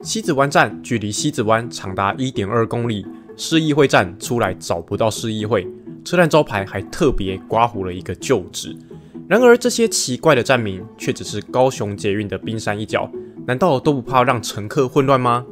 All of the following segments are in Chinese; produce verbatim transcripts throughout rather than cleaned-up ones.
西子湾站距离西子湾长达 一点二公里，市议会站出来找不到市议会，车站招牌还特别刮糊了一个旧址。然而这些奇怪的站名却只是高雄捷运的冰山一角，难道都不怕让乘客混乱吗？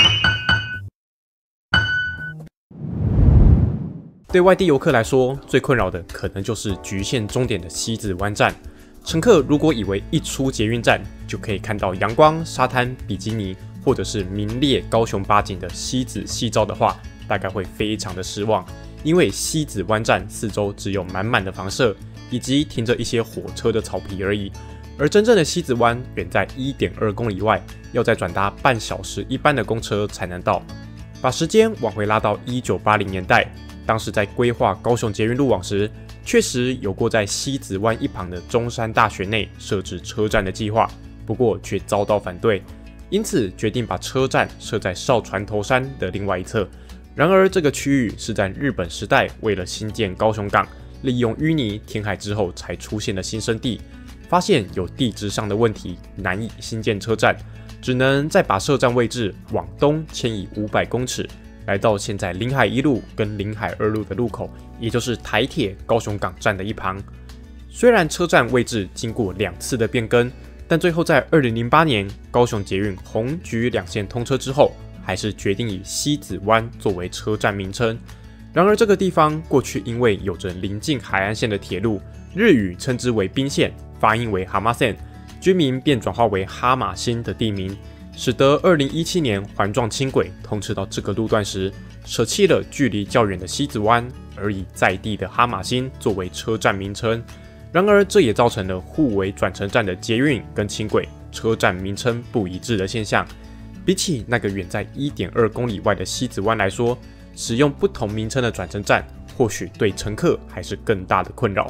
对外地游客来说，最困扰的可能就是局限终点的西子湾站。乘客如果以为一出捷运站就可以看到阳光、沙滩、比基尼，或者是名列高雄八景的西子夕照的话，大概会非常的失望，因为西子湾站四周只有满满的房舍，以及停着一些火车的草皮而已。而真正的西子湾远在 一点二公里外，要再转搭半小时一班的公车才能到。把时间往回拉到一九八零年代，当时在规划高雄捷运路网时，确实有过在西子湾一旁的中山大学内设置车站的计划，不过却遭到反对，因此决定把车站设在哨船头山的另外一侧。然而这个区域是在日本时代为了新建高雄港，利用淤泥填海之后才出现的新生地，发现有地质上的问题，难以新建车站，只能再把设站位置往东迁移五百公尺，来到现在临海一路跟临海二路的路口，也就是台铁高雄港站的一旁。虽然车站位置经过两次的变更，但最后在二零零八年高雄捷运红橘两线通车之后，还是决定以西子湾作为车站名称。然而这个地方过去因为有着临近海岸线的铁路，日语称之为滨线，发音为蛤蟆线，居民便转化为哈马星的地名，使得二零一七年环状轻轨通车到这个路段时，舍弃了距离较远的西子湾，而以在地的哈马星作为车站名称。然而这也造成了互为转乘站的捷运跟轻轨车站名称不一致的现象。比起那个远在 一点二公里外的西子湾来说，使用不同名称的转乘站或许对乘客还是更大的困扰。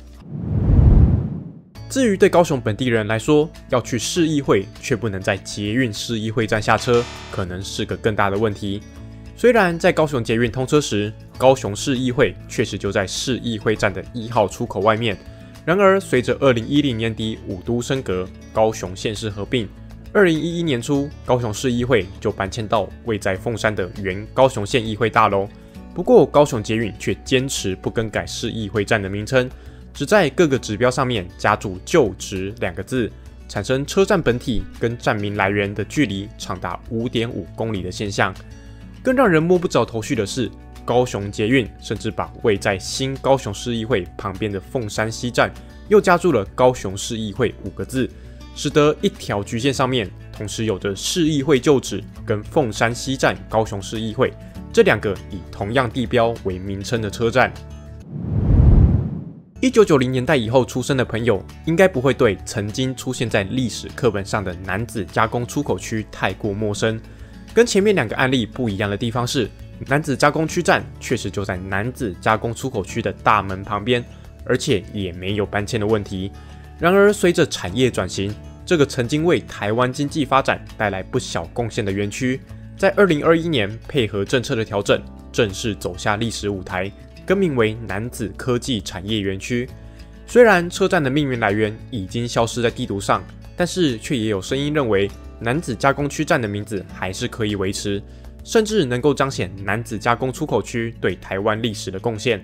至于对高雄本地人来说，要去市议会却不能在捷运市议会站下车，可能是个更大的问题。虽然在高雄捷运通车时，高雄市议会确实就在市议会站的一号出口外面，然而随着二零一零年底五都升格，高雄县市合并，二零一一年初高雄市议会就搬迁到位在凤山的原高雄县议会大楼。不过高雄捷运却坚持不更改市议会站的名称，只在各个指标上面加注旧址两个字，产生车站本体跟站名来源的距离长达 五点五公里的现象。更让人摸不着头绪的是，高雄捷运甚至把位在新高雄市议会旁边的凤山西站又加注了高雄市议会五个字，使得一条局线上面同时有着市议会旧址跟凤山西站高雄市议会这两个以同样地标为名称的车站。一九九零年代以后出生的朋友，应该不会对曾经出现在历史课本上的楠梓加工出口区太过陌生。跟前面两个案例不一样的地方是，楠梓加工区站确实就在楠梓加工出口区的大门旁边，而且也没有搬迁的问题。然而随着产业转型，这个曾经为台湾经济发展带来不小贡献的园区，在二零二一年配合政策的调整，正式走下历史舞台，更名为楠梓科技产业园区。虽然车站的命名来源已经消失在地图上，但是却也有声音认为楠梓加工区站的名字还是可以维持，甚至能够彰显楠梓加工出口区对台湾历史的贡献。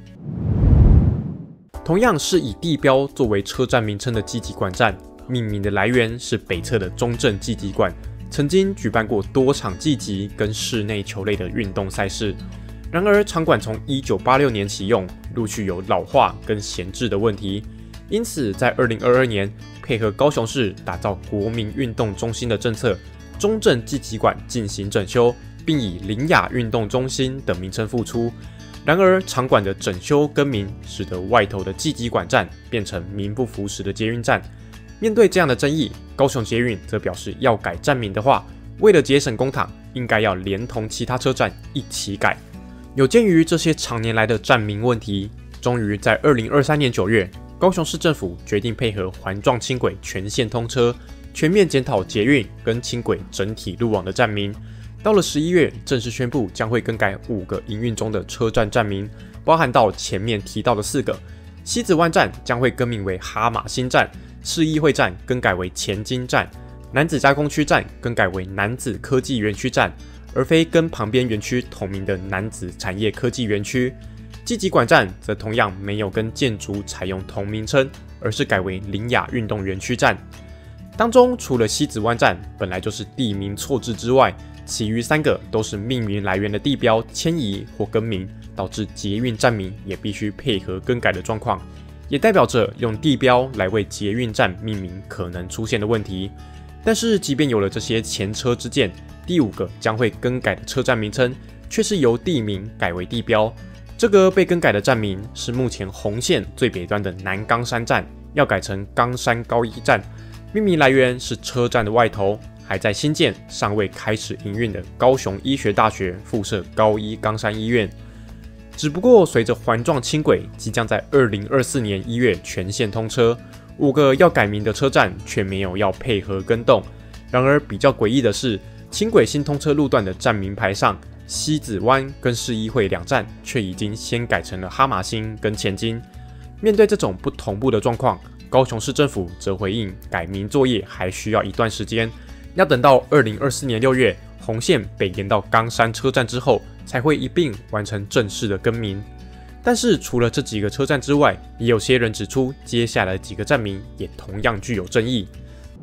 同样是以地标作为车站名称的季集馆站，命名的来源是北侧的中正季集馆，曾经举办过多场季集跟室内球类的运动赛事。然而场馆从一九八六年启用，陆续有老化跟闲置的问题，因此在二零二二年配合高雄市打造国民运动中心的政策，中正季集馆进行整修，并以林雅运动中心等名称复出。然而场馆的整修更名，使得外头的季集馆站变成名不符实的捷运站。面对这样的争议，高雄捷运则表示要改站名的话，为了节省公帑，应该要连同其他车站一起改。有鉴于这些常年来的站名问题，终于在二零二三年九月，高雄市政府决定配合环状轻轨全线通车，全面检讨捷运跟轻轨整体路网的站名。到了十一月，正式宣布将会更改五个营运中的车站站名，包含到前面提到的四个。西子湾站将会更名为哈马星站，市议会站更改为前金站， 男子加工区站更改为男子科技园区站，而非跟旁边园区同名的男子产业科技园区。积极馆站则同样没有跟建筑采用同名称，而是改为林雅运动园区站。当中除了西子湾站本来就是地名错置之外，其余三个都是命名来源的地标迁移或更名，导致捷运站名也必须配合更改的状况，也代表着用地标来为捷运站命名可能出现的问题。但是即便有了这些前车之鉴，第五个将会更改的车站名称却是由地名改为地标。这个被更改的站名是目前红线最北端的南冈山站，要改成冈山高一站。命名来源是车站的外头还在新建、尚未开始营运的高雄医学大学附设高一冈山医院。只不过随着环状轻轨即将在二零二四年一月全线通车，五个要改名的车站却没有要配合更动。然而比较诡异的是，轻轨新通车路段的站名牌上，西子湾跟市议会两站却已经先改成了哈马星跟前金。面对这种不同步的状况，高雄市政府则回应改名作业还需要一段时间，要等到二零二四年六月红线北延到冈山车站之后，才会一并完成正式的更名。但是除了这几个车站之外，也有些人指出，接下来几个站名也同样具有争议。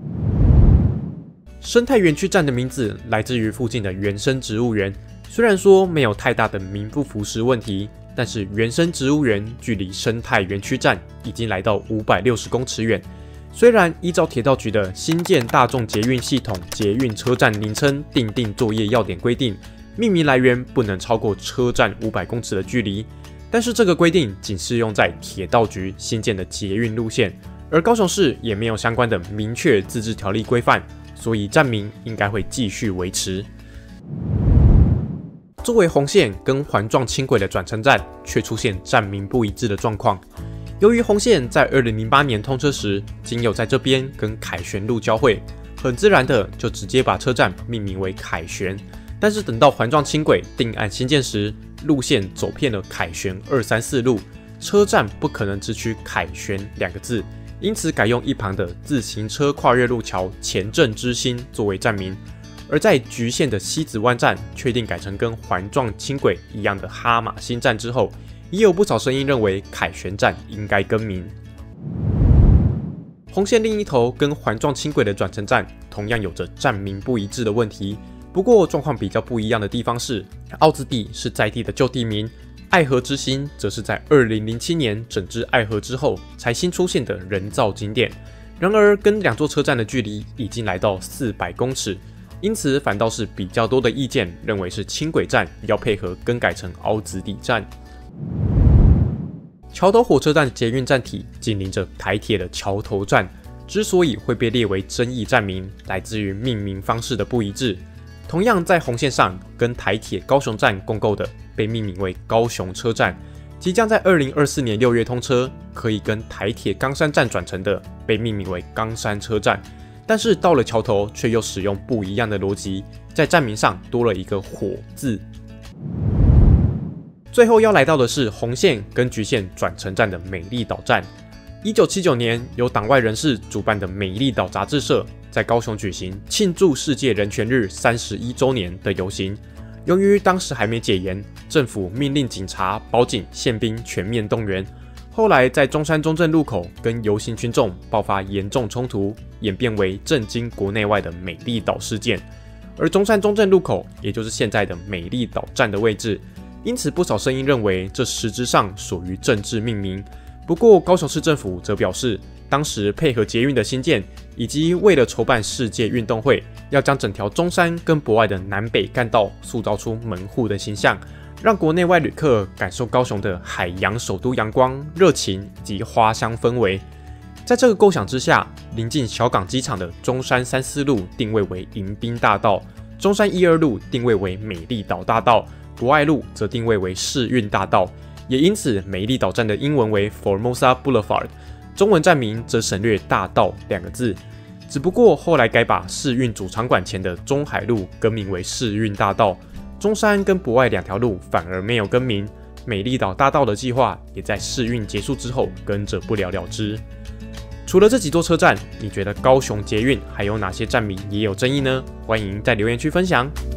生态园区站的名字来自于附近的原生植物园，虽然说没有太大的名不符实问题，但是原生植物园距离生态园区站已经来到五百六十公尺远。虽然依照铁道局的新建大众捷运系统捷运车站名称订定作业要点规定，命名来源不能超过车站五百公尺的距离，但是这个规定仅适用在铁道局新建的捷运路线，而高雄市也没有相关的明确自治条例规范，所以站名应该会继续维持。作为红线跟环状轻轨的转乘站，却出现站名不一致的状况。由于红线在二零零八年通车时，仅有在这边跟凯旋路交汇，很自然的就直接把车站命名为凯旋。但是等到环状轻轨定案新建时，路线走偏了凯旋二三四路，车站不可能只取凯旋两个字，因此改用一旁的自行车跨越路桥前镇之星作为站名。而在局限的西子湾站确定改成跟环状轻轨一样的哈马星站之后，也有不少声音认为凯旋站应该更名。红线另一头跟环状轻轨的转乘站同样有着站名不一致的问题，不过状况比较不一样的地方是，凹子底是在地的旧地名，爱河之星则是在二零零七年整治爱河之后才新出现的人造景点。然而跟两座车站的距离已经来到四百公尺，因此反倒是比较多的意见认为是轻轨站要配合更改成凹子底站。桥头火车站的捷运站体紧邻着台铁的桥头站，之所以会被列为争议站名，来自于命名方式的不一致。同样在红线上跟台铁高雄站共构的被命名为高雄车站，即将在二零二四年六月通车，可以跟台铁冈山站转乘的被命名为冈山车站。但是到了桥头却又使用不一样的逻辑，在站名上多了一个火字。最后要来到的是红线跟橘线转乘站的美丽岛站。一九七九年由党外人士主办的美丽岛杂志社在高雄举行庆祝世界人权日三十一周年的游行。由于当时还没解严，政府命令警察、保警、宪兵全面动员。后来在中山中正路口跟游行群众爆发严重冲突，演变为震惊国内外的美丽岛事件。而中山中正路口也就是现在的美丽岛站的位置，因此不少声音认为这实质上属于政治命名。不过高雄市政府则表示，当时配合捷运的兴建，以及为了筹办世界运动会，要将整条中山跟博爱的南北干道塑造出门户的形象，让国内外旅客感受高雄的海洋首都阳光、热情以及花香氛围。在这个构想之下，临近小港机场的中山三四路定位为迎宾大道，中山一二路定位为美丽岛大道，博爱路则定位为世运大道。也因此美丽岛站的英文为 Formosa Boulevard， 中文站名则省略大道两个字。只不过后来改把世运主场馆前的中海路更名为世运大道，中山跟博爱两条路反而没有更名，美丽岛大道的计划也在世运结束之后跟着不了了之。 除了这几座车站，你觉得高雄捷运还有哪些站名也有争议呢？欢迎在留言区分享。